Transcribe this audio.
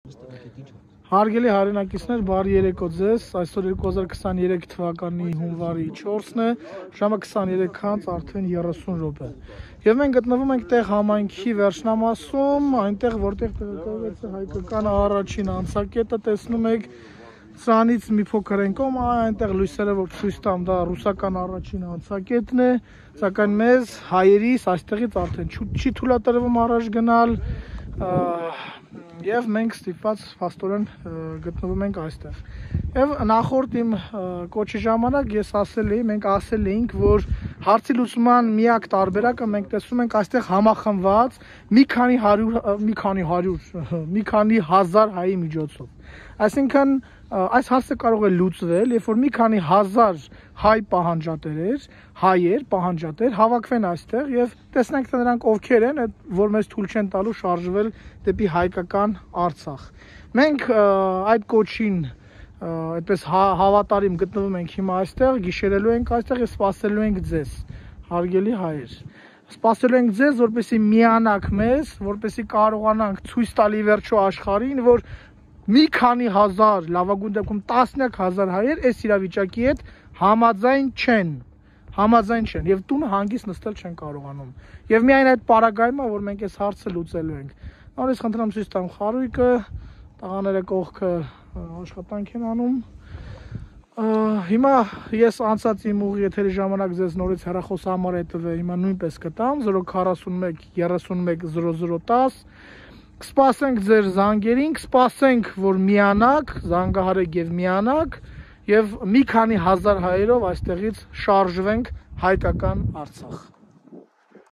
Հարգելի հայրենակիցներ, բարի երեկո ձեզ, այսօր 2023 թվականի հունվարի 4-ն է, ժամը 23:00 արդեն 30 րոպե։ Եվ մենք գտնվում ենք տեղ համայնքի վերջնամասում, այնտեղ որտեղ տեղակայված է հայկական առաջին անցակետը, տեսնում եք սրանից մի փոքր են կողմ, այնտեղ լույսերը որ ցույց տամ, դա ռուսական առաջին անցակետն է, սակայն մեզ հայերիս այստեղից արդեն չի թույլատրվում առաջ գնալ, եւ մենք ստիպված փաստորեն գտնվում ենք այստեղ։ Եվ նախորդ իմ կոչի ժամանակ ես մենք ասել էինք, որ հարցի լուծման միակ տարբերակը մենք տեսնում ենք այստեղ համախմբված մի քանի հազար հայի միջոցով։ Այսինքն այս հարցը կարող է լուծվել, երբ որ մի քանի հազար հայեր պահանջատեր հավաքվեն այստեղ եւ տեսնենք թե նրանք ովքեր են, որ մեզ թույլ չեն տալու շարժվել դեպի հայկական Արցախ։ Մենք այդ կոչին այդպես հավատարիմ գտնվում ենք հիմա այստեղ, գիշերելու ենք այստեղ եւ սպասելու ենք ձեզ, հարգելի հայեր։ Սպասելու ենք ձեզ, որպեսզի միանաք մեզ, որպեսզի կարողանանք ցույց տալ ի վերջո աշխարհին, որ մի քանի հազար, լավագույն դեպքում տասնյակ հազար հայեր այս իրավիճակի հետ համաձայն չեն եւ տունը հանգիստ նստել չեն կարողանում։ Եվ միայն այդ պարագայում է, որ մենք այս հարցը լուծելու ենք։ Նորից խնդրում ցույց տամ խարույկը, տղաները կողքը աշխատանք են անում։ Հիմա ես անցած իմ ուղի եթերի ժամանակ ձեզ նորից հեռախոսահամարը տվել, հիմա նույնպես կտամ 041 31 0010 Կսպասենք ձեր զանգերին, կսպասենք, որ միանաք, զանգահարեք եւ միանաք եւ մի քանի հազար հայերով այստեղից շարժվենք հայկական Արցախ։